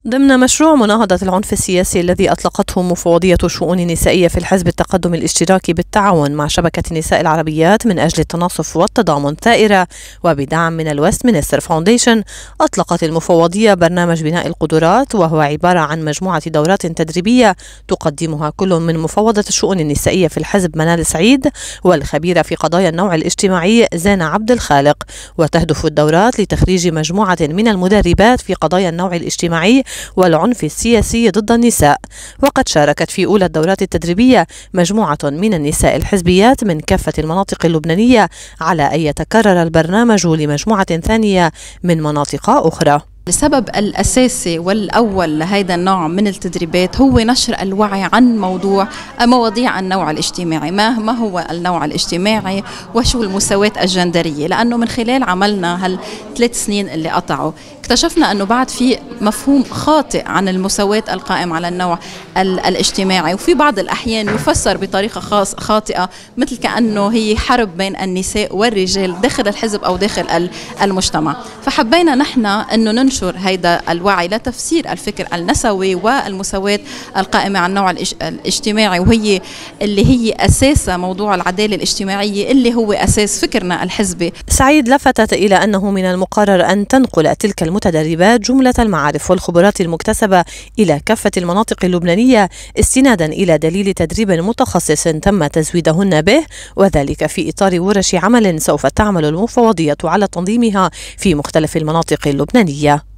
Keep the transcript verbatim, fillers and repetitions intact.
ضمن مشروع مناهضة العنف السياسي الذي أطلقته مفوضية شؤون نسائية في الحزب التقدم الاشتراكي بالتعاون مع شبكة النساء العربيات من أجل التناصف والتضامن ثائرة وبدعم من الويستمينستر فاونديشن، أطلقت المفوضية برنامج بناء القدرات، وهو عبارة عن مجموعة دورات تدريبية تقدمها كل من مفوضة الشؤون النسائية في الحزب منال سعيد والخبيرة في قضايا النوع الاجتماعي زينة عبد الخالق. وتهدف الدورات لتخريج مجموعة من المدربات في قضايا النوع الاجتماعي والعنف السياسي ضد النساء. وقد شاركت في أولى الدورات التدريبية مجموعة من النساء الحزبيات من كافة المناطق اللبنانية، على أن يتكرر البرنامج لمجموعة ثانية من مناطق أخرى. السبب الأساسي والأول لهذا النوع من التدريبات هو نشر الوعي عن موضوع مواضيع النوع الاجتماعي، ما ما هو النوع الاجتماعي وشو المساواة الجندرية، لأنه من خلال عملنا هالثلاث سنين اللي قطعوا اكتشفنا أنه بعد في مفهوم خاطئ عن المساواة القائم على النوع الاجتماعي، وفي بعض الأحيان يفسر بطريقة خاص خاطئة مثل كأنه هي حرب بين النساء والرجال داخل الحزب أو داخل المجتمع. فحبينا نحن أنه ننشر هيدا الوعي لتفسير الفكر النسوي والمساواة القائمة على النوع الاجتماعي، وهي اللي هي أساس موضوع العدالة الاجتماعية اللي هو أساس فكرنا الحزبي. سعيد لفتت إلى أنه من المقرر أن تنقل تلك المتدربات جملة المعارف والخبرات المكتسبة إلى كافة المناطق اللبنانية، استنادا إلى دليل تدريب متخصص تم تزويدهن به، وذلك في إطار ورش عمل سوف تعمل المفوضية على تنظيمها في مختلف المناطق اللبنانية.